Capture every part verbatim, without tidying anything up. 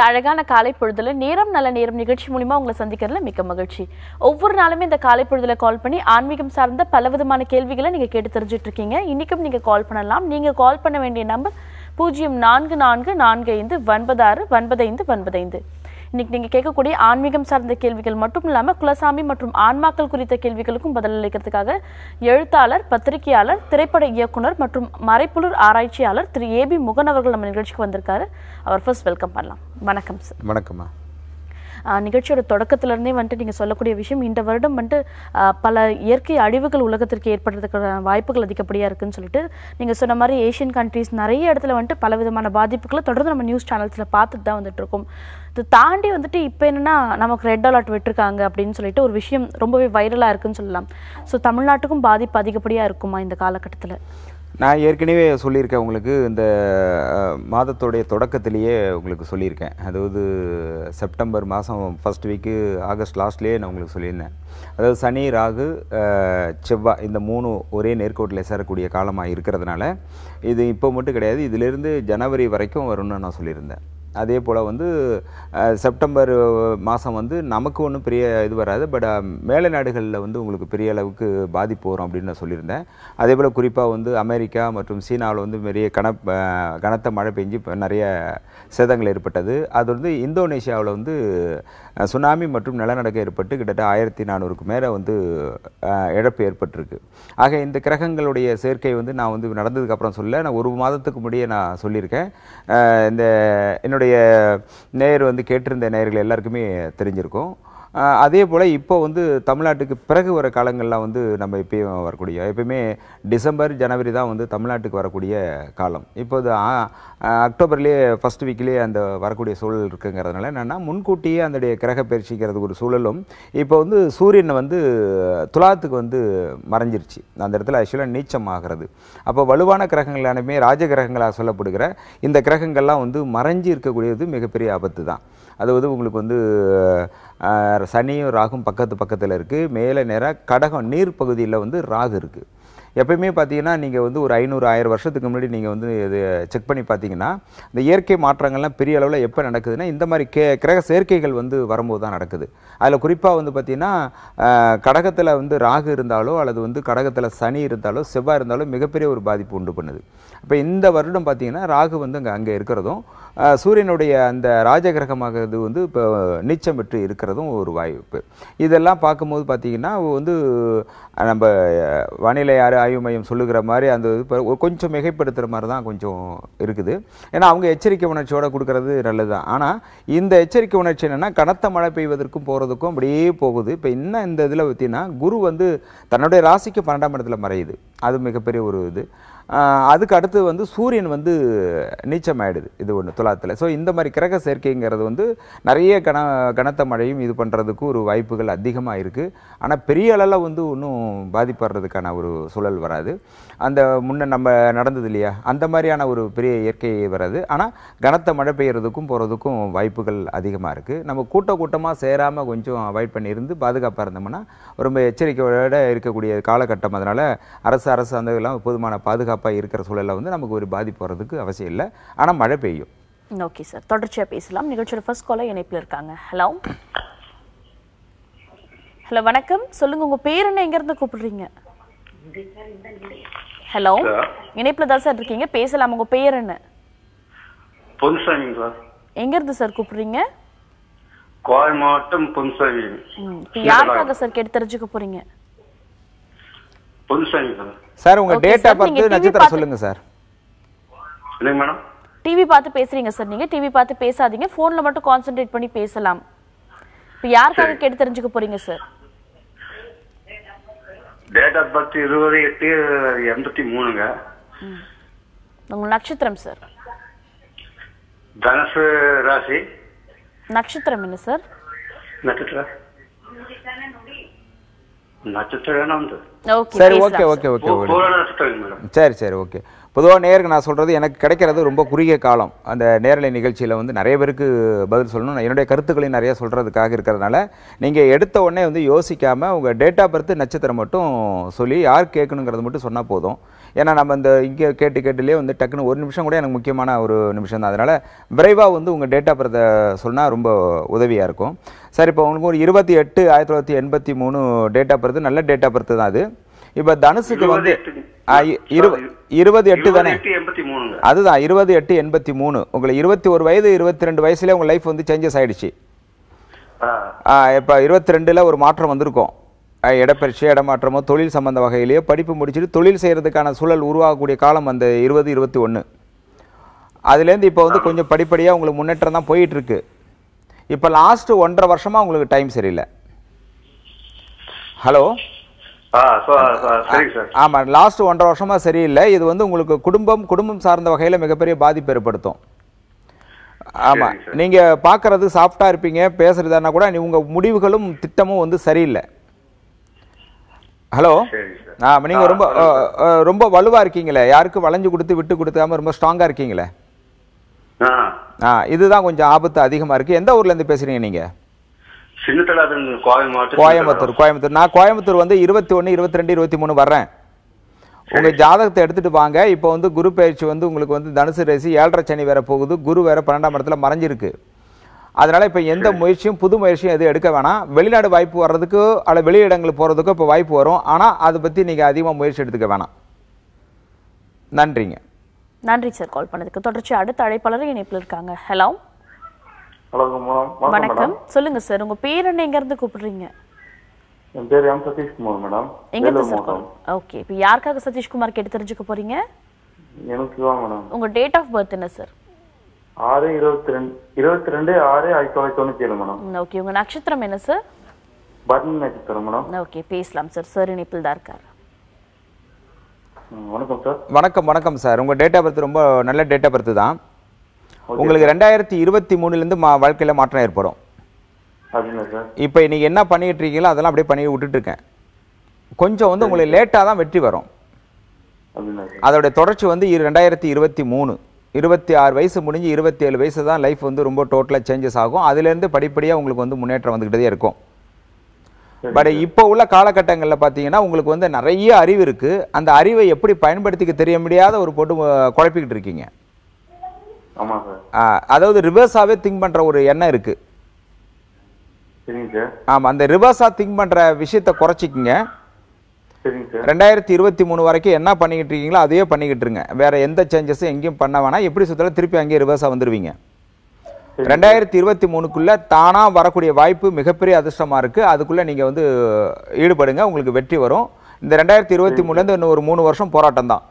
அழகான காலை பொழுதுல நேரம் நல்ல நேரம் நிகழ்ச்சி மூலமா உங்களை சந்திக்கிறதுல மிக்க மகிழ்ச்சி. ஒவ்வொரு நாளுமே இந்த காலை பொழுதுல கால் பண்ணி ஆன்மீகம் சார்ந்த பலவிதமான கேள்விகளை நீங்க கேட்டு தெரிஞ்சுட்டு இருக்கீங்க. இன்னைக்கும் நீங்க கால் பண்ணலாம். நீங்க கால் பண்ண வேண்டிய நம்பர் பூஜ்ஜியம் நான்கு நான்கு நான்கு ஐந்து ஒன்பது ஆறு ஒன்பது ஐந்து ஒன்பது ஐந்து. இன்னைக்கு நீங்க கேட்கக்கூடிய ஆன்மீகம் சார்ந்த கேள்விகள் மட்டும் இல்லாம குலசாமி மற்றும் ஆன்மாக்கள் குறித்த கேள்விகளுக்கும் பதிலளிக்கிறதுக்காக எழுத்தாளர், பத்திரிகையாளர், திரைப்பட இயக்குனர் மற்றும் மறைப்புலர் ஆராய்ச்சியாளர் திரு ஏ பி முகன் அவர்கள் நம்ம நிகழ்ச்சிக்கு வந்திருக்காரு. அவர் ஃபர்ஸ்ட் வெல்கம் பண்ணலாம். வணக்கம் சார். வணக்கம்மா. நிகழ்ச்சியோட தொடக்கத்திலிருந்தே வந்துட்டு நீங்கள் சொல்லக்கூடிய விஷயம், இந்த வருடம் வந்துட்டு பல இயற்கை அழிவுகள் உலகத்திற்கு ஏற்படுறதுக்கான வாய்ப்புகள் அதிகப்படியாக இருக்குன்னு சொல்லிட்டு நீங்கள் சொன்ன மாதிரி ஏஷியன் கண்ட்ரீஸ் நிறைய இடத்துல வந்துட்டு பல விதமான பாதிப்புகளை தொடர்ந்து நம்ம நியூஸ் சேனல்ஸில் பார்த்துட்டு தான் வந்துட்டு இருக்கோம். இது தாண்டி வந்துட்டு இப்போ என்னென்னா நமக்கு ரெட் அலர்ட் விட்டுருக்காங்க அப்படின்னு சொல்லிட்டு ஒரு விஷயம் ரொம்பவே வைரலாக இருக்குன்னு சொல்லலாம். ஸோ தமிழ்நாட்டுக்கும் பாதிப்பு அதிகப்படியாக இருக்குமா இந்த காலகட்டத்தில்? நான் ஏற்கனவே சொல்லியிருக்கேன் உங்களுக்கு, இந்த மாதத்துடைய தொடக்கத்திலேயே உங்களுக்கு சொல்லியிருக்கேன். அதாவது செப்டம்பர் மாதம் ஃபஸ்ட் வீக்கு ஆகஸ்ட் லாஸ்ட்லேயே நான் உங்களுக்கு சொல்லியிருந்தேன். அதாவது சனி, ராகு, செவ்வாய் இந்த மூணு ஒரே நேர்கோட்டில் சேரக்கூடிய காலமாக இருக்கிறதுனால இது இப்போ மட்டும் கிடையாது, இதிலிருந்து ஜனவரி வரைக்கும் வரும்னு நான் சொல்லியிருந்தேன். அதே போல் வந்து செப்டம்பர் மாதம் வந்து நமக்கு ஒன்றும் பெரிய இது வராது, பட் மேலை நாடுகளில் வந்து உங்களுக்கு பெரிய அளவுக்கு பாதிப்பு வரும் அப்படின்னு நான் சொல்லியிருந்தேன். அதே போல் குறிப்பாக வந்து அமெரிக்கா மற்றும் சீனாவில் வந்து பெரிய கன கனத்த மழை பெஞ்சு நிறைய சேதங்கள் ஏற்பட்டது. அது வந்து இந்தோனேஷியாவில் வந்து சுனாமி மற்றும் நிலநடுக்கம் ஏற்பட்டு கிட்டத்தட்ட ஆயிரத்தி நானூறுக்கு மேலே வந்து இழப்பு ஏற்பட்டிருக்கு. ஆக இந்த கிரகங்களுடைய சேர்க்கை வந்து நான் வந்து நடந்ததுக்கப்புறம் சொல்ல, நான் ஒரு மாதத்துக்கு முன்னாடியே நான் சொல்லியிருக்கேன். இந்த என்னுடைய நேயர் வந்து கேட்டிருந்த நேயர்கள் எல்லாருக்குமே தெரிஞ்சிருக்கும். அதே போல் இப்போ வந்து தமிழ்நாட்டுக்கு பிறகு வர காலங்கள்லாம் வந்து நம்ம இப்போயும் வரக்கூடிய, எப்பயுமே டிசம்பர் ஜனவரி தான் வந்து தமிழ்நாட்டுக்கு வரக்கூடிய காலம். இப்போ இது அக்டோபர்லேயே ஃபஸ்ட் வீக்லேயே அந்த வரக்கூடிய சூழல் இருக்குங்கிறதுனால என்னென்னா முன்கூட்டியே அந்த கிரக பயிற்சிக்கிறது ஒரு சூழலும். இப்போ வந்து சூரியன் வந்து துலாத்துக்கு வந்து மறைஞ்சிருச்சு, அந்த இடத்துல ஆக்சுவலாக நீச்சம் ஆகிறது. அப்போ வலுவான கிரகங்கள் எல்லாமே ராஜ கிரகங்களாக சொல்லப்படுகிற இந்த கிரகங்கள்லாம் வந்து மறைஞ்சி இருக்கக்கூடியது மிகப்பெரிய ஆபத்து தான். அது வந்து உங்களுக்கு வந்து சனியும் ராகும் பக்கத்து பக்கத்தில் இருக்குது. மேலே நேராக கடகம் நீர் பகுதியில் வந்து ராகு இருக்குது. எப்பயுமே பார்த்தீங்கன்னா நீங்கள் வந்து ஒரு ஐநூறு ஆயிரம் வருஷத்துக்கு முன்னாடி நீங்கள் வந்து இது செக் பண்ணி பார்த்தீங்கன்னா இந்த இயற்கை மாற்றங்கள்லாம் பெரிய அளவில் எப்போ நடக்குதுன்னா இந்த மாதிரி கே கிரக சேர்க்கைகள் வந்து வரும்போது தான் நடக்குது. அதில் குறிப்பாக வந்து பார்த்திங்கன்னா கடகத்தில் வந்து ராகு இருந்தாலோ அல்லது வந்து கடகத்தில் சனி இருந்தாலோ செவ்வாய் இருந்தாலோ மிகப்பெரிய ஒரு பாதிப்பு உண்டு பண்ணுது. இப்போ இந்த வருடம் பார்த்திங்கன்னா ராகு வந்து அங்கே அங்கே இருக்கிறதும் சூரியனுடைய அந்த ராஜகிரகமாகிறது வந்து இப்போ நீச்சம் பெற்று இருக்கிறதும் ஒரு வாய்ப்பு. இதெல்லாம் பார்க்கும்போது பார்த்திங்கன்னா வந்து நம்ம வானிலை ஆய்வு மையம் சொல்லுகிற மாதிரி அந்த கொஞ்சம் மிகைப்படுத்துகிற மாதிரி தான் கொஞ்சம் இருக்குது. ஏன்னா அவங்க எச்சரிக்கை உணர்ச்சியோடு கொடுக்கறது நல்லது தான். ஆனால் இந்த எச்சரிக்கை உணர்ச்சி என்னென்னா கனத்த மழை பெய்வதற்கும் போகிறதுக்கும் அப்படியே போகுது. இப்போ இன்னும் இந்த இதில் பார்த்தீங்கன்னா குரு வந்து தன்னுடைய ராசிக்கு பன்னெண்டாம் இடத்துல மறையுது, அது மிகப்பெரிய ஒரு இது. அதுக்கு அடுத்து வந்து சூரியன் வந்து நீச்சம் ஆகிடுது இது ஒன்று துலாத்தில். ஸோ இந்த மாதிரி கிரக சேர்க்கைங்கிறது வந்து நிறைய கன கனத்த மழையும் இது பண்ணுறதுக்கு ஒரு வாய்ப்புகள் அதிகமாக இருக்குது. ஆனால் பெரிய அளவில் வந்து ஒன்றும் பாதிப்படுறதுக்கான ஒரு சூழல் வராது. அந்த முன்ன நம்ம நடந்தது இல்லையா அந்த மாதிரியான ஒரு பெரிய இயற்கை வராது. ஆனால் கனத்த மழை பெய்யறதுக்கும் போகிறதுக்கும் வாய்ப்புகள் அதிகமாக இருக்குது. நம்ம கூட்ட கூட்டமாக சேராமல் கொஞ்சம் அவாய்ட் பண்ணியிருந்து பாதுகாப்பாக இருந்தோம்னா ரொம்ப எச்சரிக்கையோடு இருக்கக்கூடிய காலகட்டம். அதனால் அரசு அரசு அந்த இதெல்லாம் போதுமான பாதுகாப்பு இருக்கிற சூழலில் வந்து நமக்கு ஒரு பாதிப்பு வர்றதுக்கு அவசியம் இல்லை. ஆனால் மழை பெய்யும். ஓகே சார், தொடர்ச்சியாக பேசலாம். நிகழ்ச்சியோட ஃபர்ஸ்ட் காலர் இணைப்பில் இருக்காங்க. ஹலோ ஹலோ வணக்கம், சொல்லுங்க உங்க பேர் என்ன, எங்க இருந்து கூப்பிடுறீங்க? ஹலோ, இணைப்பில் தான் சார் இருக்கீங்க, பேசலாம். உங்க பேர் என்ன? பொன்சாமி சார். எங்க இருந்து சார் கூப்பிடுறீங்க? கோவை மாவட்டம் பொன்சாமி. யாருக்காக சார் கேட்டு தெரிஞ்சுக்க போறீங்க? பொன்சாமி சார். சார் உங்க டேட் ஆஃப் பர்த் நட்சத்திரம் சொல்லுங்க சார். இல்லங்க மேடம். டிவி பார்த்து பேசுறீங்க சார். நீங்க டிவி பார்த்து பேசாதீங்க, போன்ல மட்டும் கான்சென்ட்ரேட் பண்ணி பேசலாம். இப்போ யாருக்காக கேட்டு தெரிஞ்சுக்க போறீங்க சார்? டேட் ஆஃப் பர்த் இருபது எட்டு எண்பத்தி மூணுங்க. உங்க நட்சத்திரம் சார்? தனுசு ராசி. நட்சத்திரம் என்ன சார்? நட்சத்திரம் நட்சத்திரம் சரி ஓகே ஓகே ஓகே சரி சரி ஓகே. பொதுவாக நேருக்கு நான் சொல்கிறது எனக்கு கிடைக்கிறது ரொம்ப குறுகிய காலம். அந்த நேரலை நிகழ்ச்சியில் வந்து நிறைய பேருக்கு பதில் சொல்லணும், என்னுடைய கருத்துக்களையும் நிறைய சொல்கிறதுக்காக இருக்கிறதுனால நீங்கள் எடுத்த உடனே வந்து யோசிக்காமல் உங்கள் டேட் ஆஃப் பர்த் நட்சத்திரம் மட்டும் சொல்லி யார் கேட்கணுங்கிறது மட்டும் சொன்னால் போதும். ஏன்னா நம்ம இந்த இங்கே கேட்டு கேட்டுலேயே வந்து டக்குன்னு ஒரு நிமிஷம் கூட எனக்கு முக்கியமான ஒரு நிமிஷம் தான். அதனால் விரைவாக வந்து உங்கள் டேட் ஆஃப் பர்த்தை சொன்னால் ரொம்ப உதவியாக இருக்கும். சார் இப்போ உங்களுக்கு ஒரு இருபத்தி எட்டு ஆயிரத்தி தொள்ளாயிரத்தி எண்பத்தி மூணு டேட் ஆஃப் பர்த், நல்ல டேட் ஆஃப் பர்த் தான் அது. இப்போ தனுசுக்கு வந்து இருபது எட்டு தானே, அதுதான் இருபது எட்டு எண்பத்தி மூணு. உங்களுக்கு இருபத்தி ஒரு வயது இருபத்தி ரெண்டு வயசுலேயே உங்கள் லைஃப் வந்து சேஞ்சஸ் ஆகிடுச்சு. இப்போ இருபத்தி ரெண்டில் ஒரு மாற்றம் வந்திருக்கும். இடப்பெயர்ச்சி, இடமாற்றமோ தொழில் சம்பந்த வகையிலேயோ படிப்பு முடிச்சுட்டு தொழில் செய்கிறதுக்கான சூழல் உருவாகக்கூடிய காலம் அந்த இருபது இருபத்தி ஒன்று. அதுலேருந்து இப்போ வந்து கொஞ்சம் படிப்படியாக உங்களுக்கு முன்னேற்றம் தான் போயிட்டுருக்கு. இப்போ லாஸ்ட்டு ஒன்றரை வருஷமாக உங்களுக்கு டைம் சரியில்லை. ஹலோ, ஆமாம், லாஸ்ட் ஒன்றரை வருஷமாக சரியில்லை. இது வந்து உங்களுக்கு குடும்பம் குடும்பம் சார்ந்த வகையில் மிகப்பெரிய பாதிப்பு ஏற்படுத்தும். ஆமாம், நீங்கள் பார்க்குறது சாஃப்டாக இருப்பீங்க, பேசுகிறதுனா கூட உங்கள் முடிவுகளும் திட்டமும் வந்து சரியில்லை. ஹலோ, ஆமாம், நீங்கள் ரொம்ப ரொம்ப வலுவாக இருக்கீங்களே, யாருக்கும் வளைஞ்சு கொடுத்து விட்டு கொடுக்காம ரொம்ப ஸ்ட்ராங்காக இருக்கீங்களே. ஆ, இதுதான் கொஞ்சம் ஆபத்து அதிகமாக இருக்குது. எந்த ஊர்லேருந்து பேசுகிறீங்க நீங்கள்? கோயம்புத்தூர். கோயம்புத்தூர். நான் கோயம்புத்தூர் வந்து இருபத்தி ஒன்று இருபத்தி ரெண்டு இருபத்தி மூணு வர்றேன். உங்கள் ஜாதகத்தை எடுத்துகிட்டு வாங்க. இப்போ வந்து குரு பயிற்சி வந்து உங்களுக்கு வந்து தனுசு ராசி, ஏழரை சனி வேற போகுது, குரு வேற பன்னெண்டாம் இடத்துல மறைஞ்சிருக்கு. அதனால் இப்போ எந்த முயற்சியும் புது முயற்சியும் எதுவும் எடுக்க வேணாம். வெளிநாடு வாய்ப்பு வர்றதுக்கு அல்ல வெளியிடங்களுக்கு போகிறதுக்கு இப்போ வாய்ப்பு வரும். ஆனால் அதை பற்றி நீங்கள் அதிகமாக முயற்சி எடுத்துக்க வேணாம். நன்றிங்க. நன்றி சார் கால் பண்ணதுக்கு. தொடர்ச்சி அடுத்த அழைப்பாளர் இணைப்பில் இருக்காங்க. ஹலோ, வணக்கம், சொல்லுங்க சார், உங்க பேர் என்ன, எங்க இருந்து கூப்பிடுறீங்க? என் பேர் எம் சதீஷ்குமார் மேடம். எங்க இருந்து சார்? ஓகே, இப்போ யாருக்காக சதீஷ்குமார் கேட்டு தெரிஞ்சுக்க போறீங்க? எனக்கு தான் மேடம். உங்க டேட் ஆஃப் பர்த் என்ன சார்? ஆறு இருபத்தி ரெண்டு இருபத்தி ரெண்டு ஆறு ஆயிரத்தி தொள்ளாயிரத்தி தொண்ணூத்தி ஏழு மேடம். ஓகே, உங்க நட்சத்திரம் என்ன சார்? பரணி நட்சத்திரம் மேடம். ஓகே, பேசலாம் சார். சார் இணைப்பில் தான் இருக்காரு. வணக்கம் சார். வணக்கம் வணக்கம் சார். உங்க டேட் ஆஃப் பர்த் ரொம்ப நல்ல டேட் ஆஃப் பர்த் தான். உங்களுக்கு ரெண்டாயிரத்தி இருபத்தி மூணுலேருந்து மா வாழ்க்கையில் மாற்றம் ஏற்படும். இப்போ நீங்கள் என்ன பண்ணிட்டு இருக்கீங்களோ அதெல்லாம் அப்படியே பண்ணி விட்டுட்டு இருக்கேன். கொஞ்சம் வந்து உங்களுக்கு லேட்டாக தான் வெற்றி வரும். அதோடைய தொடர்ச்சி வந்து ரெண்டாயிரத்தி இருபத்தி மூணு இருபத்தி ஆறு வயசு முடிஞ்சு இருபத்தி ஏழு வயசு தான் லைஃப் வந்து ரொம்ப டோட்டலாக சேஞ்சஸ் ஆகும். அதுலேருந்து படிப்படியாக உங்களுக்கு வந்து முன்னேற்றம் வந்துக்கிட்டே இருக்கும். பட் இப்போ உள்ள காலகட்டங்களில் பார்த்தீங்கன்னா உங்களுக்கு வந்து நிறைய அறிவு இருக்குது. அந்த அறிவை எப்படி பயன்படுத்திக்க தெரிய முடியாத ஒரு போட்டு குழப்பிக்கிட்டு இருக்கீங்க. அதாவது ரிவர்ஸாவே திங்க் பண்ற ஒரு எண்ணம் இருக்கு. ஆமா, அந்த ரிவர்ஸா திங்க் பண்ற விஷயத்தை குறைச்சிக்கங்க. ரெண்டாயிரத்தி இருபத்தி மூணு வரைக்கும் என்ன பண்ணிக்கிட்டு இருக்கீங்களோ அதையே பண்ணிக்கிட்டு இருங்க. வேற எந்த சேஞ்சஸும் எங்கேயும் பண்ண வேணாம். எப்படி சுத்தாலும் திருப்பி அங்கேயே ரிவர்ஸா வந்துருவீங்க. ரெண்டாயிரத்தி இருபத்தி மூணுக்குள்ள தானா வரக்கூடிய வாய்ப்பு மிகப்பெரிய அதிர்ஷ்டமா இருக்கு. அதுக்குள்ள நீங்க வந்து ஈடுபடுங்க, உங்களுக்கு வெற்றி வரும். இந்த ரெண்டாயிரத்தி இருபத்தி மூணுல இருந்து இன்னும் ஒரு மூணு வருஷம் போராட்டம் தான்.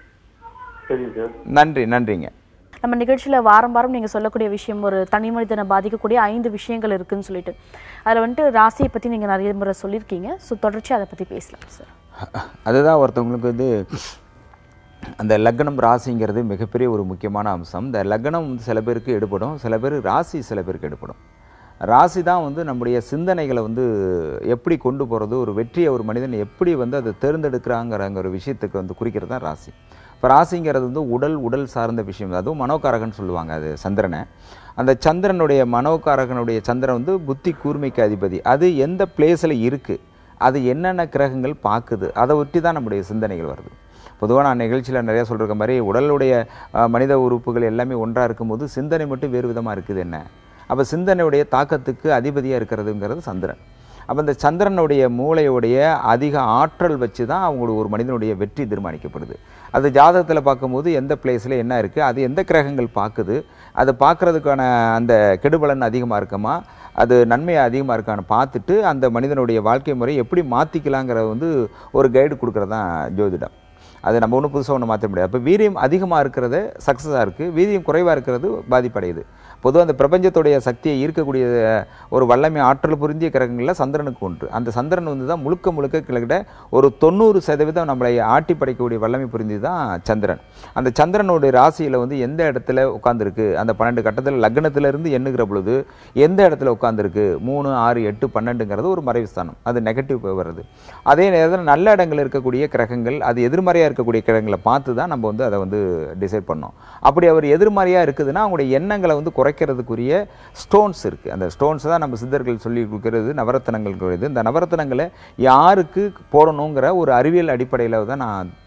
நன்றி. நன்றிங்க. நம்ம நிகழ்ச்சியில் வாரம் வாரம் நீங்கள் சொல்லக்கூடிய விஷயம் ஒரு தனி மனிதனை பாதிக்கக்கூடிய ஐந்து விஷயங்கள் இருக்குன்னு சொல்லிட்டு அதில் வந்துட்டு ராசியை பற்றி நீங்கள் நிறைய முறை சொல்லியிருக்கீங்க. ஸோ தொடர்ச்சி அதை பற்றி பேசலாம் சார். அதுதான் ஒருத்தவங்களுக்கு வந்து அந்த லக்னம் ராசிங்கிறது மிகப்பெரிய ஒரு முக்கியமான அம்சம். இந்த லக்னம் வந்து சில பேருக்கு எடுபடும், சில பேர் ராசி சில பேருக்கு எடுபடும். ராசி தான் வந்து நம்முடைய சிந்தனைகளை வந்து எப்படி கொண்டு போகிறது, ஒரு வெற்றியை ஒரு மனிதன் எப்படி வந்து அதை தேர்ந்தெடுக்கிறாங்கிற ஒரு விஷயத்துக்கு வந்து குறிக்கிறது தான் ராசி. இப்போ ராசிங்கிறது வந்து உடல் உடல் சார்ந்த விஷயம். அதுவும் மனோகாரகன் சொல்லுவாங்க, அது சந்திரனை. அந்த சந்திரனுடைய மனோகாரகனுடைய சந்திரன் வந்து புத்தி கூர்மைக்கு அதிபதி. அது எந்த பிளேஸில் இருக்குது, அது என்னென்ன கிரகங்கள் பார்க்குது, அதை ஒட்டி தான் நம்முடைய சிந்தனைகள் வருது. பொதுவாக நான் நிகழ்ச்சியில் நிறையா சொல்கிற மாதிரி உடலுடைய மனித உறுப்புகள் எல்லாமே ஒன்றாக இருக்கும்போது சிந்தனை மட்டும் வேறு விதமாக இருக்குது என்ன. அப்போ சிந்தனையுடைய தாக்கத்துக்கு அதிபதியாக இருக்கிறதுங்கிறது சந்திரன். அப்போ இந்த சந்திரனுடைய மூளையுடைய அதிக ஆற்றல் வச்சு தான் அவங்களோட ஒரு மனிதனுடைய வெற்றி தீர்மானிக்கப்படுது. அது ஜாதகத்தில் பார்க்கும்போது எந்த பிளேஸில் என்ன இருக்குது, அது எந்த கிரகங்கள் பார்க்குது, அது பார்க்குறதுக்கான அந்த கெடுபலன் அதிகமாக இருக்குமா, அது நன்மை அதிகமாக இருக்கான்னு பார்த்துட்டு அந்த மனிதனுடைய வாழ்க்கை முறை எப்படி மாற்றிக்கலாங்கிறத வந்து ஒரு கைடு கொடுக்குறது தான் ஜோதிடம். அது நம்ம ஒன்றும் புதுசாக ஒன்று மாற்ற முடியாது. அப்போ வீரியம் அதிகமாக இருக்கிறது சக்ஸஸாக இருக்குது, வீரியம் குறைவாக இருக்கிறது பாதிப்படையுது. பொதுவாக அந்த பிரபஞ்சத்துடைய சக்தியை ஈர்க்கக்கூடிய ஒரு வல்லமை ஆற்றல் புரிந்திய கிரகங்களில் சந்திரனுக்கு ஒன்று. அந்த சந்திரன் வந்து தான் முழுக்க முழுக்க கிட்டத்தட்ட ஒரு தொண்ணூறு சதவீதம் நம்மளை ஆட்டி படைக்கக்கூடிய வல்லமை புரிந்தி தான் சந்திரன். அந்த சந்திரனுடைய ராசியில் வந்து எந்த இடத்துல உட்காந்துருக்கு, அந்த பன்னெண்டு கட்டத்தில் லக்னத்திலிருந்து எண்ணுகிற பொழுது எந்த இடத்துல உட்காந்துருக்கு, மூணு ஆறு எட்டு பன்னெண்டுங்கிறது ஒரு மறைவு ஸ்தானம், அது நெகட்டிவ் வருது. அதே நேரத்தில் நல்ல இடங்கள் இருக்கக்கூடிய கிரகங்கள், அது எதிர்மறையாக இருக்கக்கூடிய கிரகங்களை பார்த்து தான் நம்ம வந்து அதை வந்து டிசைட் பண்ணோம். அப்படி அவர் எதிர்மறையாக இருக்குதுன்னா அவங்களுடைய எண்ணங்களை வந்து குறை வைக்கிறதுக்குரிய ஸ்டோன்ஸ் இருக்குது. அந்த ஸ்டோன்ஸ் தான் நம்ம சித்தர்கள் சொல்லி கொடுக்கறது நவரத்தனங்கள். இந்த நவரத்தனங்களை யாருக்கு போடணுங்கிற ஒரு அறிவியல் அடிப்படையில் தான் நான்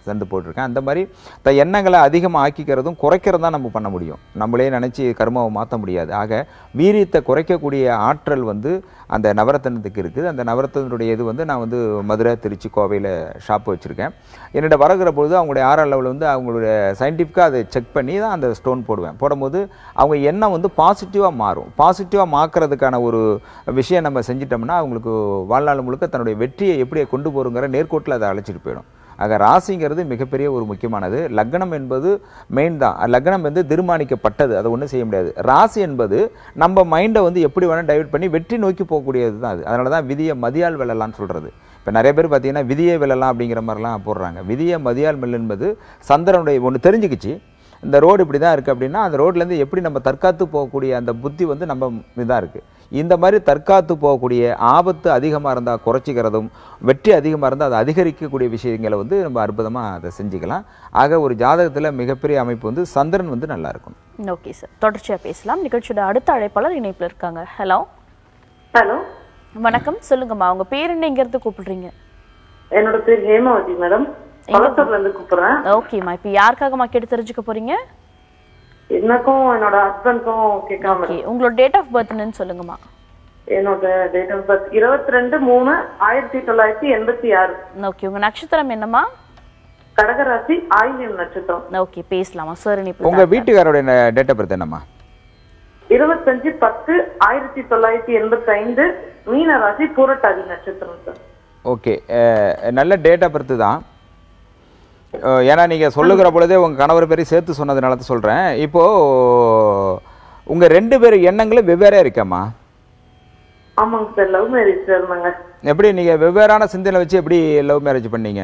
சேர்ந்து போட்டிருக்கேன். அந்த மாதிரி த எண்ணங்களை அதிகமாக ஆக்கிக்கிறதும் குறைக்கிறதும் தான் நம்ம பண்ண முடியும். நம்மளே நினச்சி கர்மாவை மாற்ற முடியாது. ஆக வீரியத்தை குறைக்கக்கூடிய ஆற்றல் வந்து அந்த நவரத்தனத்துக்கு இருக்குது. அந்த நவரத்தனுடைய இது வந்து நான் வந்து மதுரை, திருச்சி, கோவையில் ஷாப் வச்சுருக்கேன். என்னோட வருகிற பொழுது அவங்களுடைய ஆறாம் லெவலில் வந்து அவங்களுடைய சயின்டிஃபிக்காக அதை செக் பண்ணி தான் அந்த ஸ்டோன் போடுவேன். போடும்போது அவங்க எண்ணம் வந்து பாசிட்டிவாக மாறும். பாசிட்டிவாக மாற்றுறதுக்கான ஒரு விஷயம் நம்ம செஞ்சிட்டோம்னா அவங்களுக்கு வாழ்நாள் முழுக்க தன்னுடைய வெற்றியை எப்படி கொண்டு போகிறோங்கிற நேர்கோட்டில் அதை அழைச்சிட்டு போயிடும். ஆக ராசிங்கிறது மிகப்பெரிய ஒரு முக்கியமானது. லக்னம் என்பது மெயின் தான். லக்னம் வந்து தீர்மானிக்கப்பட்டது, அதை ஒன்றும் செய்ய முடியாது. ராசி என்பது நம்ம மைண்டை வந்து எப்படி வேணால் டைவர்ட் பண்ணி வெற்றி நோக்கி போகக்கூடியது தான் அது. அதனால தான் விதியை மதியால் வெல்லலாம்னு சொல்கிறது. இப்போ நிறைய பேர் பார்த்தீங்கன்னா விதியை வெல்லலாம் அப்படிங்கிற மாதிரிலாம் போடுறாங்க. விதியை மதியால் வெல்ல என்பது சந்திரனுடைய ஒன்று தெரிஞ்சுக்கிச்சு. இந்த ரோடு இப்படி தான் இருக்குது அப்படின்னா அந்த ரோட்லேருந்து எப்படி நம்ம தற்காத்து போகக்கூடிய அந்த புத்தி வந்து நம்ம இதாக இருக்குது. இந்த மாதிரி தற்காத்து போகக்கூடிய ஆபத்து அதிகமாக இருந்தால் குறைச்சிக்கிறதும், வெற்றி அதிகமாக இருந்தால் அதை அதிகரிக்கக்கூடிய விஷயங்களை வந்து நம்ம அற்புதமாக அதை செஞ்சுக்கலாம். ஆக ஒரு ஜாதகத்தில் மிகப்பெரிய அமைப்பு வந்து சந்திரன் வந்து நல்லா இருக்கும். ஓகே சார், தொடர்ச்சியாக பேசலாம். நிகழ்ச்சியோட அடுத்த அழைப்பாளர் இணைப்பில் இருக்காங்க. ஹலோ ஹலோ வணக்கம், சொல்லுங்கம்மா. உங்க பேர் என்ன, எங்க இருந்து கூப்பிடுறீங்க? என்னோட பேர் ஹேமாவதி மேடம், பழத்தூர்ல இருந்து கூப்பிடுறேன். ஓகேம்மா, இப்போ யாருக்காகமா கேட்டு தெரிஞ்சுக்க போறீங்க? எனக்கும் என்னோட ஹஸ்பண்டுக்கும் கேட்காம. ஓகே, உங்களோட டேட் ஆஃப் பர்த் என்னன்னு சொல்லுங்கம்மா. என்னோட டேட் ஆஃப் பர்த் இருபத்தி ரெண்டு மூணு ஆயிரத்தி தொள்ளாயிரத்தி எண்பத்தி ஆறு. ஓகே, உங்க நட்சத்திரம் என்னம்மா? கடகராசி, ஆயில்யம் நட்சத்திரம். ஓகே, பேசலாமா சார்? உங்க வீட்டுக்காரோட டேட் ஆஃப் பர்த் என்னம்மா? இருபத்தஞ்சு பத்து ஆயிரத்தி தொள்ளாயிரத்தி எண்பத்தி ஐந்து, மீன ராசி, பூரட்டாதி நட்சத்திரம் சார். ஓகே, நல்ல டேட் ஆஃப் பர்த் தான். ஏன்னா நீங்கள் சொல்லுகிற பொழுதே உங்கள் கணவர் பேரையும் சேர்த்து சொன்னதுனால தான் சொல்கிறேன். இப்போது உங்கள் ரெண்டு பேர் எண்ணங்களும் வெவ்வேறே இருக்கேம்மா. ஆமாங்க சார், லவ் மேரேஜ் சார். நாங்கள் எப்படி நீங்கள் வெவ்வேறான சிந்தனை வச்சு எப்படி லவ் மேரேஜ் பண்ணீங்க?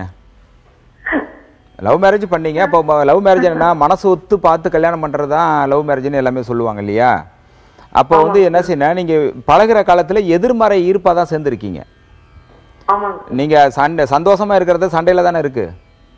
லவ் மேரேஜ் பண்ணீங்க. இப்போ லவ் மேரேஜ் என்னன்னா மனசு ஒத்து பார்த்து கல்யாணம் பண்ணுறது தான் லவ் மேரேஜ்னு எல்லாமே சொல்லுவாங்க இல்லையா? அப்போ வந்து என்ன செய்யணும், நீங்கள் பழகிற காலத்தில் எதிர்மறை ஈர்ப்பாக தான் சேர்ந்துருக்கீங்க. நீங்கள் சண்டை சந்தோஷமாக இருக்கிறது சண்டையில் தானே இருக்குது.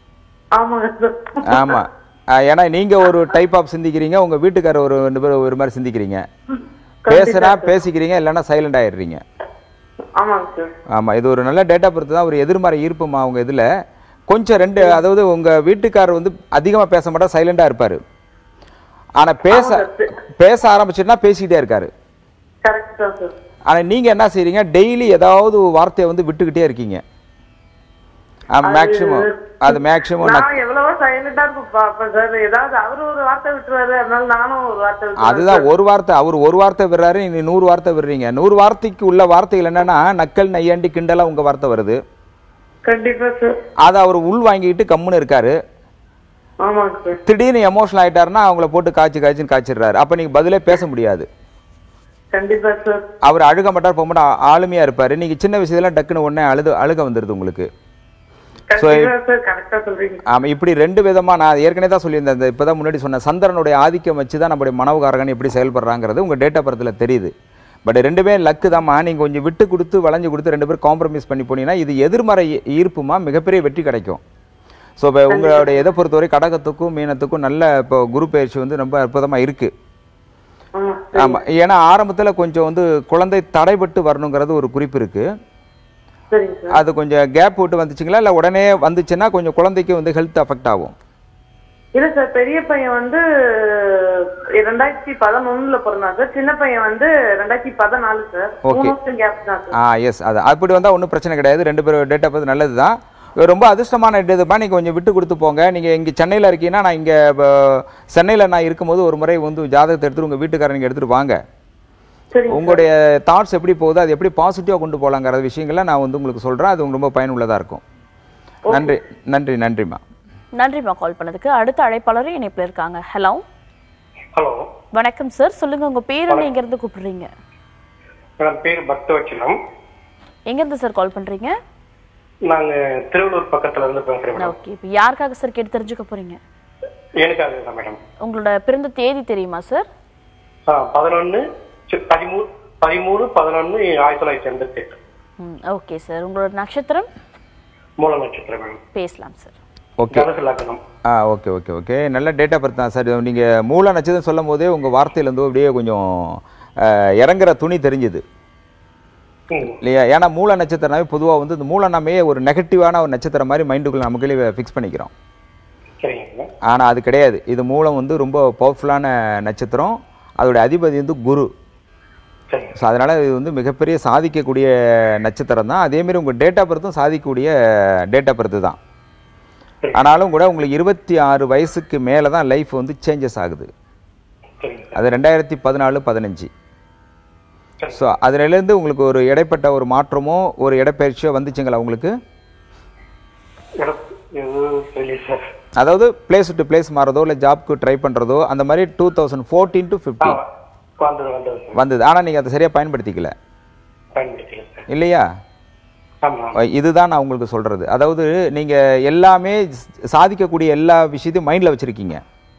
ஆமாம், ஏன்னா நீங்கள் ஒரு டைப் ஆஃப் சிந்திக்கிறீங்க, உங்கள் வீட்டுக்காரர் ஒரு ரெண்டு பேரும் ஒரு மாதிரி சிந்திக்கிறீங்க. பேசுனா பேசிக்கிறீங்க, இல்லைன்னா சைலண்ட் ஆயிடுறீங்க. ஆமாம், இது ஒரு நல்ல டேட்டா பொறுத்து தான். ஒரு எதிர்மறை ஈர்ப்புமா அவங்க இதில் கொஞ்சம் ரெண்டு, அதாவது உங்கள் வீட்டுக்காரர் வந்து அதிகமாக பேச மாட்டார், சைலண்டாக இருப்பார். ஆனால் பேச பேச ஆரம்பிச்சுன்னா பேசிக்கிட்டே இருக்காரு. ஆனால் நீங்கள் என்ன செய்றீங்க, டெய்லி ஏதாவது வார்த்தையை வந்து விட்டுக்கிட்டே இருக்கீங்க. மேக்ஸிமம் அது மேக்ஸிமம் அதுதான் ஒரு வார்த்தை. அவர் ஒரு வார்த்தை விடுறாரு, நீ நூறு வார்த்தை விடுறீங்க. நூறு வார்த்தைக்கு உள்ள வார்த்தைகள் என்னன்னா நக்கல், நையாண்டி, கிண்டலா உங்க வார்த்தை வருது. அதை அவர் உள் வாங்கிட்டு கம்முன்னு இருக்காரு. திடீர்னு எமோஷனல் ஆயிட்டாருன்னா அவங்கள போட்டு காய்ச்சி காய்ச்சின்னு காய்ச்சிடுறாரு. அப்ப நீங்க பதிலே பேச முடியாது. அவர் அழுக மாட்டார், போக மாட்டார், ஆளுமையா இருப்பாரு. நீங்க சின்ன விஷயத்துல டக்குன்னு உடனே அழுது அழுக வந்துருது உங்களுக்கு. ஆமா, இப்படி ரெண்டு விதமா நான் ஏற்கனவே தான் சொல்லியிருந்தேன். இப்பதான் முன்னாடி சொன்ன சந்திரனுடைய ஆதிக்கம் வச்சுதான் நம்முடைய மனவுகாரகன் எப்படி செயல்படுறாங்கிறது உங்க டேட் ஆஃப் பர்த்ல தெரியுது. பட் ரெண்டுமே லக்கு தான்மா. நீங்க கொஞ்சம் விட்டு கொடுத்து வளைஞ்சு கொடுத்து ரெண்டு பேரும் காம்ப்ரமைஸ் பண்ணி போனீங்கன்னா இது எதிர்மறை ஈர்ப்புமா மிகப்பெரிய வெற்றி கிடைக்கும். ஸோ இப்போ உங்களுடைய இதை பொறுத்தவரை கடகத்துக்கும் மீனத்துக்கும் நல்ல இப்போ குரு பயிற்சி வந்து ரொம்ப அற்புதமா இருக்கு. ஆமா, ஏன்னா ஆரம்பத்துல கொஞ்சம் வந்து குழந்தை தடைபட்டு வரணுங்கிறது ஒரு குறிப்பு இருக்கு. அது கொஞ்சம் கேப் விட்டு வந்துச்சுங்களா, இல்ல உடனே வந்துச்சுன்னா கொஞ்சம் குழந்தைக்கு வந்து ஹெல்த் அஃபெக்ட் ஆகும்? இல்ல சார், பெரிய பையன் வந்து ரெண்டாயிரத்தி பதினொன்னுல பிறந்தான் சார், சின்ன பையன் வந்து ரெண்டாயிரத்தி பதினாலு சார். ஓகே, கேப் தான் சார். ஆ எஸ், அது அப்படி வந்தா ஒன்றும் பிரச்சனை கிடையாது. ரெண்டு பேரும் டேட் ஆஃப் பர்த் நல்லது தான். ரொம்ப அதிர்ஷ்டமான இதுப்பா. நீங்கள் கொஞ்சம் விட்டு கொடுத்து போங்க. நீங்கள் இங்கே சென்னையில் இருக்கீங்கன்னா, நான் இங்கே சென்னையில் நான் இருக்கும்போது ஒரு முறை வந்து ஜாதகத்தை எடுத்துட்டு உங்கள் வீட்டுக்காரர் நீங்கள் எடுத்துகிட்டு வாங்க. உங்களுடைய தாட்ஸ் எப்படி போகுது, அது எப்படி பாசிட்டிவாக கொண்டு போகலாங்கிற விஷயங்களை நான் வந்து உங்களுக்கு சொல்கிறேன். அது உங்களுக்கு ரொம்ப பயனுள்ளதாக இருக்கும். நன்றி நன்றி நன்றிம்மா. நன்றிம்மா கால் பண்ணதுக்கு. அடுத்த அழைப்பாளரும் இணைப்பில் இருக்காங்க. ஹலோ ஹலோ வணக்கம் சார், சொல்லுங்க உங்க பேர் என்ன, எங்க இருந்து கூப்பிடுறீங்க? என் பேர் பக்தவச்சலம். எங்க இருந்து சார் கால் பண்றீங்க? நாங்க திருவள்ளூர் பக்கத்துல இருந்து பேசுறேன். ஓகே, இப்போ யாருக்காக சார் கேட்டு தெரிஞ்சுக்க போறீங்க? எனக்காக தான் மேடம். உங்களோட பிறந்த தேதி தெரியுமா சார்? பதினொன்னு பதிமூணு பதிமூணு பதினொன்னு ஆயிரத்தி தொள்ளாயிரத்தி எண்பத்தி எட்டு. ம், ஓகே சார். உங்களோட நட்சத்திரம்? மூல நட்சத்திரம் மேடம். பேசலாம் sir. Okay ah okay okay okay நல்ல டேட்டா பர்த் தான் சார். நீங்கள் மூல நட்சத்திரம் சொல்லும் போதே உங்கள் வார்த்தையிலேருந்து அப்படியே கொஞ்சம் இறங்குற துணி தெரிஞ்சுது இல்லையா? ஏன்னா மூல நட்சத்திரம்னாவே பொதுவாக வந்து இந்த மூலனாமே ஒரு நெகட்டிவான ஒரு நட்சத்திரம் மாதிரி மைண்டுக்குள்ளே நமக்குள்ளே ஃபிக்ஸ் பண்ணிக்கிறோம். ஆனால் அது கிடையாது. இது மூலம் வந்து ரொம்ப பவர்ஃபுல்லான நட்சத்திரம். அதோடைய அதிபதி வந்து குரு. ஸோ அதனால் இது வந்து மிகப்பெரிய சாதிக்கக்கூடிய நட்சத்திரம் தான். அதேமாரி உங்கள் டேட் ஆஃப் பர்த்தும் சாதிக்கக்கூடிய டேட் ஆஃப் பர்த்து தான். ஆனாலும் கூட உங்களுக்கு இருபத்தி ஆறு வயசுக்கு மேலே தான் லைஃப் வந்து சேஞ்சஸ் ஆகுது. அது ரெண்டாயிரத்தி பதினாலு பதினஞ்சு. ஸோ அதுலேருந்து உங்களுக்கு ஒரு இடைப்பட்ட ஒரு மாற்றமோ ஒரு இடப்பெயர்ச்சியோ வந்துச்சுங்களா உங்களுக்கு? அதாவது பிளேஸ் டு பிளேஸ் மாறதோ இல்லை ஜாப்க்கு ட்ரை பண்ணுறதோ அந்த மாதிரி two thousand fourteen to fifteen வந்தது. ஆனால் நீங்கள் அதை சரியாக பயன்படுத்திக்கல இல்லையா? இதுதான் நான் உங்களுக்கு சொல்கிறது. அதாவது நீங்கள் எல்லாமே சாதிக்கக்கூடிய எல்லா விஷயத்தையும் மைண்டில் வச்சுருக்கீங்க.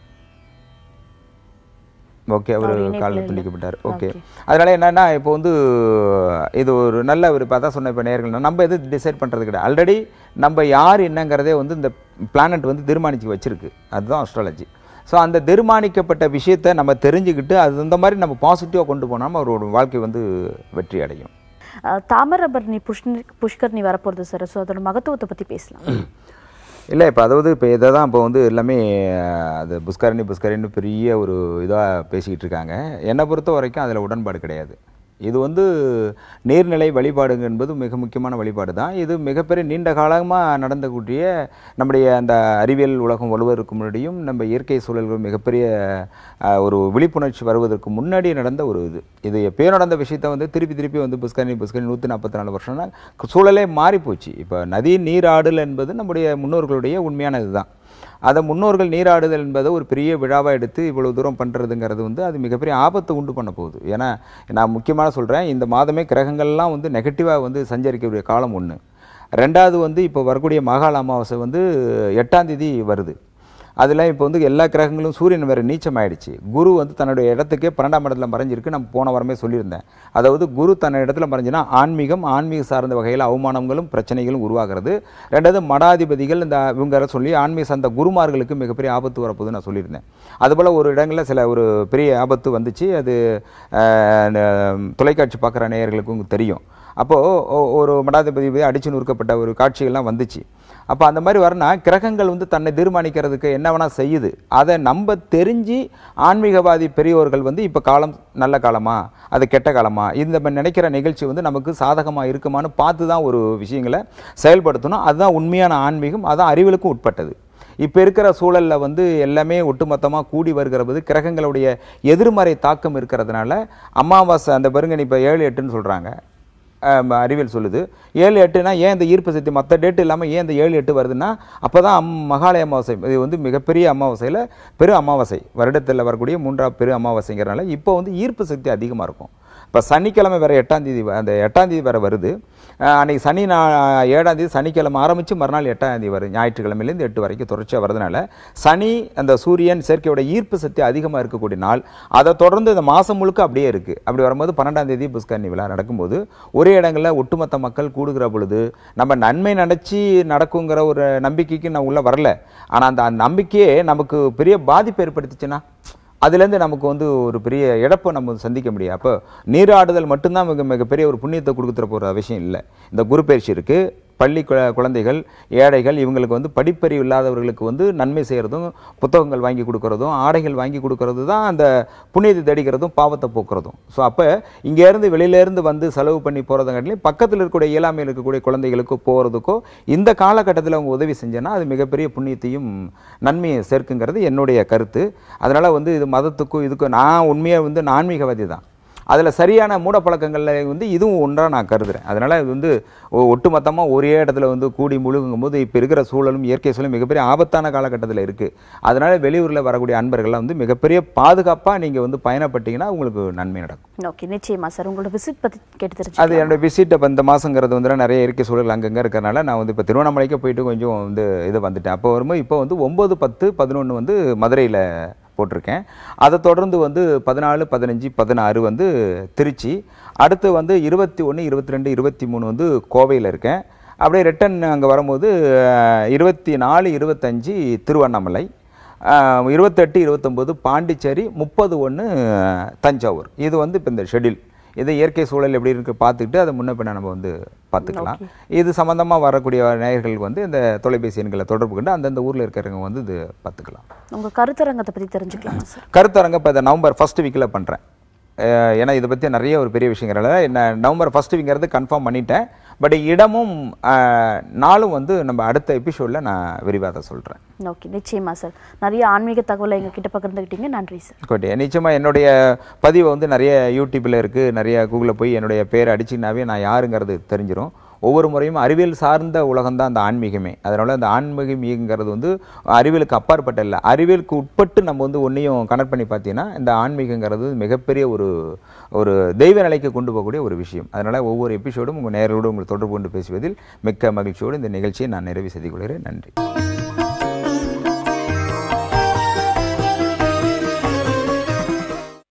ஓகே, அவர் காலில் துண்டிக்கப்பட்டார். ஓகே, அதனால என்னன்னா இப்போ வந்து இது ஒரு நல்ல ஒரு இப்போ தான் சொன்ன இப்போ நேர்கள் நம்ம எது டிசைட் பண்ணுறது கிடையாது. ஆல்ரெடி நம்ம யார் என்னங்கிறதே வந்து இந்த பிளானட் வந்து தீர்மானித்து வச்சிருக்கு. அதுதான் அஸ்ட்ராலஜி. ஸோ அந்த தீர்மானிக்கப்பட்ட விஷயத்தை நம்ம தெரிஞ்சுக்கிட்டு அது இந்த மாதிரி நம்ம பாசிட்டிவாக கொண்டு போனோம்னா அவரோட வாழ்க்கை வந்து வெற்றி அடையும். தாமிரபரணி புஷ்ணி புஷ்கர்ணி வரப்போகிறது சார். ஸோ அதோட மகத்துவத்தை பற்றி பேசலாம். இல்லை, இப்போ அதாவது இப்போ இதை தான் இப்போ வந்து எல்லாமே அது புஷ்கரணி புஷ்கரின்னு பெரிய ஒரு இதாக பேசிக்கிட்டு இருக்காங்க. என்னை பொறுத்த வரைக்கும் அதில் உடன்பாடு கிடையாது. இது வந்து நீர்நிலை வழிபாடு என்பது மிக முக்கியமான வழிபாடு தான். இது மிகப்பெரிய நீண்ட காலமாக நடந்தக்கூடிய நம்முடைய அந்த அறிவியல் உலகம் வலுவதற்கு முன்னாடியும் நம்ம இயற்கை சூழல்கள் மிகப்பெரிய ஒரு விழிப்புணர்ச்சி வருவதற்கு முன்னாடி நடந்த ஒரு இது. இது எப்பயோ நடந்த விஷயத்தை வந்து திருப்பி திருப்பி வந்து புஷ்கரணி புஷ்கரணி நூற்றி நாற்பத்தி நாலு வருஷம்னா சூழலே மாறிப்போச்சு. இப்போ நதி நீராடல் என்பது நம்முடைய முன்னோர்களுடைய உண்மையான இதுதான். அதை முன்னோர்கள் நீராடுதல் என்பதை ஒரு பெரிய விழாவாக எடுத்து இவ்வளோ தூரம் பண்ணுறதுங்கிறது வந்து அது மிகப்பெரிய ஆபத்தை உண்டு பண்ண போகுது. ஏன்னா நான் முக்கியமாக சொல்கிறேன், இந்த மாதமே கிரகங்கள்லாம் வந்து நெகட்டிவாக வந்து சஞ்சரிக்கக்கூடிய காலம் ஒன்று. ரெண்டாவது வந்து இப்போ வரக்கூடிய மகாள அமாவாசை வந்து எட்டாம் தேதி வருது. அதில் இப்போ வந்து எல்லா கிரகங்களும் சூரியன் வேறு நீச்சம் ஆயிடுச்சு. குரு வந்து தன்னுடைய இடத்துக்கே பன்னெண்டாம் இடத்துல மறைஞ்சிருக்கு. நம்ம போன வாரமே சொல்லியிருந்தேன். அதாவது குரு தன்ன இடத்துல மறைஞ்சுன்னா ஆன்மீகம் ஆன்மீக சார்ந்த வகையில் அவமானங்களும் பிரச்சனைகளும் உருவாகிறது. ரெண்டாவது மடாதிபதிகள் இந்த இவங்க சொல்லி ஆன்மீக சார்ந்த குருமார்களுக்கு மிகப்பெரிய ஆபத்து வரப்போகுதுன்னு நான் சொல்லியிருந்தேன். அதுபோல் ஒரு இடங்களில் சில ஒரு பெரிய ஆபத்து வந்துச்சு. அது தொலைக்காட்சி பார்க்குற நேயர்களுக்கும் தெரியும். அப்போது ஒரு மடாதிபதி அடிச்சு நொறுக்கப்பட்ட ஒரு காட்சிகள்லாம் வந்துச்சு. அப்போ அந்த மாதிரி வரனா கிரகங்கள் வந்து தன்னை தீர்மானிக்கிறதுக்கு என்ன வேணால் செய்யுது. அதை நம்ம தெரிஞ்சு ஆன்மீகவாதி பெரியோர்கள் வந்து இப்போ காலம் நல்ல காலமா அது கெட்ட காலமா இந்த நினைக்கிற நிகழ்ச்சி வந்து நமக்கு சாதகமாக இருக்குமான்னு பார்த்து தான் ஒரு விஷயங்களை செயல்படுத்தணும். அதுதான் உண்மையான ஆன்மீகம். அதுதான் அறிவியலுக்கும் உட்பட்டது. இப்போ இருக்கிற சூழலில் வந்து எல்லாமே ஒட்டுமொத்தமாக கூடி வருகிறது கிரகங்களுடைய எதிர்மறை தாக்கம் இருக்கிறதுனால அமாவாசை அந்த பருங்கனி இப்போ ஏழு எட்டுன்னு சொல்கிறாங்க அறிவியல் சொல்லுது. ஏழு எட்டுனா ஏன் இந்த ஈர்ப்பு சக்தி மற்ற டேட்டு இல்லாமல் ஏன் இந்த ஏழு எட்டு வருதுன்னா அப்போ தான் மகாலய அமாவாசை. இது வந்து மிகப்பெரிய அமாவாசையில் பெரு அமாவாசை வருடத்தில் வரக்கூடிய மூன்றாவது பெரு அமாவாசைங்கிறனால இப்போ வந்து ஈர்ப்பு சக்தி அதிகமாக இருக்கும். இப்போ சனிக்கிழமை வேறு எட்டாம் தேதி அந்த எட்டாம் தேதி வேறு வருது. அன்றைக்கி சனி நான் ஏழாம் தேதி சனிக்கிழமை ஆரம்பித்து மறுநாள் எட்டாம் தேதி வருது. ஞாயிற்றுக்கிழமையிலேருந்து எட்டு வரைக்கும் தொடர்ச்சியாக வரதுனால சனி அந்த சூரியன் சேர்க்கையோட ஈர்ப்பு சக்தி அதிகமாக இருக்கக்கூடிய நாள். அதை தொடர்ந்து இந்த மாதம் முழுக்க அப்படியே இருக்குது. அப்படி வரும்போது பன்னெண்டாம் தேதி புஷ்கரணி விழா நடக்கும்போது ஒரே இடங்களில் ஒட்டுமொத்த மக்கள் கூடுகிற பொழுது நம்ம நன்மை நினச்சி நடக்குங்கிற ஒரு நம்பிக்கைக்கு நான் உள்ளே வரல. ஆனால் அந்த நம்பிக்கையே நமக்கு பெரிய பாதிப்பு ஏற்படுத்துச்சுன்னா அதுலேருந்து நமக்கு வந்து ஒரு பெரிய இழப்பை நம்ம சந்திக்க முடியும். அப்போ நீராடுதல் மட்டும்தான் மிக மிகப்பெரிய ஒரு புண்ணியத்தை கொடுக்குற போகிற விஷயம் இல்லை. இந்த குரு பயிற்சி இருக்குது. பள்ளி குழந்தைகள் ஏழைகள் இவங்களுக்கு வந்து படிப்பறிவு இல்லாதவர்களுக்கு வந்து நன்மை செய்கிறதும் புத்தகங்கள் வாங்கி கொடுக்கறதும் ஆடைகள் வாங்கி கொடுக்கறது தான் அந்த புண்ணியத்தை தேடிக்கிறதும் பாவத்தை போக்குறதும். ஸோ அப்போ இங்கேருந்து வெளியிலேருந்து வந்து செலவு பண்ணி போகிறதுங்காட்டிலையும் பக்கத்தில் இருக்கக்கூடிய இயலாமையில் இருக்கக்கூடிய குழந்தைகளுக்கோ போகிறதுக்கோ இந்த காலகட்டத்தில் அவங்க உதவி செஞ்சேன்னா அது மிகப்பெரிய புண்ணியத்தையும் நன்மையை சேர்க்குங்கிறது என்னுடைய கருத்து. அதனால் வந்து இது மதத்துக்கும் இதுக்கும் நான் உண்மையாக வந்து ஆன்மீகவாதி தான். அதில் சரியான மூடப்பழக்கங்களில் வந்து இதுவும் ஒன்றாக நான் கருதுகிறேன். அதனால் இது வந்து ஒட்டுமொத்தமாக ஒரே இடத்துல வந்து கூடி முழுங்கும் போது இப்போ இருக்கிற சூழலும் இயற்கை சூழலும் மிகப்பெரிய ஆபத்தான காலகட்டத்தில் இருக்குது. அதனால் வெளியூரில் வரக்கூடிய அன்பர்கள்லாம் வந்து மிகப்பெரிய பாதுகாப்பாக நீங்கள் வந்து பயணப்பட்டீங்கன்னா உங்களுக்கு நன்மை நடக்கும். ஓகே, நிச்சயமா சார். உங்களோட விசிட் பற்றி கேட்டு தெரிஞ்சு அது என்னோட விசிட் இப்போ இந்த மாதங்கிறது வந்து நிறைய இயற்கை சூழல் அங்கங்கே இருக்கிறனால நான் வந்து இப்போ திருவண்ணாமலைக்கு போயிட்டு கொஞ்சம் வந்து இது வந்துட்டேன். அப்போ வரும்போது இப்போ வந்து ஒம்பது பத்து பதினொன்று வந்து மதுரையில் போட்டிருக்கேன். அதை தொடர்ந்து வந்து பதினாலு பதினஞ்சு பதினாறு வந்து திருச்சி, அடுத்து வந்து இருபத்தி ஒன்று இருபத்தி ரெண்டு இருபத்தி மூணு வந்து கோவையில் இருக்கேன். அப்படியே ரிட்டன் அங்கே வரும்போது இருபத்தி நாலு இருபத்தஞ்சி திருவண்ணாமலை, இருபத்தெட்டு இருபத்தொம்போது பாண்டிச்சேரி, முப்பது ஒன்று தஞ்சாவூர். இது வந்து இப்போ இந்த ஷெட்யூல். இது இயற்கை சூழல் எப்படி இருக்குது பார்த்துக்கிட்டு அதை முன்ன பின்ன நம்ம வந்து பார்த்துக்கலாம். இது சம்மந்தமாக வரக்கூடிய நேயர்கள் வந்து இந்த தொலைபேசி எண்களை தொடர்பு கொண்டு அந்தந்த ஊரில் இருக்கிறவங்க வந்து இது பார்த்துக்கலாம். உங்கள் கருத்தரங்கத்தை பற்றி தெரிஞ்சுக்கலாம் சார். கருத்தரங்கம் இப்போ இந்த நவம்பர் ஃபர்ஸ்ட் வீக்கில் பண்ணுறேன். ஏன்னா இதை பற்றி நிறைய ஒரு பெரிய விஷயங்கிறத என்ன நவம்பர் ஃபர்ஸ்ட் வீக்ங்கிறது கன்ஃபார்ம் பண்ணிட்டேன். பட் இடமும் நாளும் வந்து நம்ம அடுத்த எபிசோடில் நான் விரிவாக சொல்கிறேன். ஓகே, நிச்சயமா சார். நிறைய ஆன்மீக தகவலை எங்ககிட்ட பகிர்ந்துக்கிட்டீங்க. நன்றி சார். ஓகே, நிச்சயமாக என்னுடைய பதிவை வந்து நிறைய யூடியூப்பில் இருக்குது, நிறைய கூகுளில் போய் என்னுடைய பேர் அடிச்சிங்கனாவே நான் யாருங்கிறது தெரிஞ்சிடும். ஒவ்வொரு முறையும் அறிவியல் சார்ந்த உலகம் தான் அந்த ஆன்மீகமே. அதனால் அந்த ஆன்மீகம்ங்கிறது வந்து அறிவியலுக்கு அப்பாற்பட்ட இல்லை, அறிவியலுக்கு உட்பட்டு நம்ம வந்து ஒன்றையும் கனெக்ட் பண்ணி பார்த்தீங்கன்னா இந்த ஆன்மீகங்கிறது மிகப்பெரிய ஒரு ஒரு தெய்வ நிலைக்கு கொண்டு போகக்கூடிய ஒரு விஷயம். அதனால் ஒவ்வொரு எபிசோடும் உங்கள் நேரோடு உங்களை தொடர்பு கொண்டு பேசுவதில் மிக்க மகிழ்ச்சியோடு இந்த நிகழ்ச்சியை நான் நிறைவு செய்து கொள்கிறேன். நன்றி.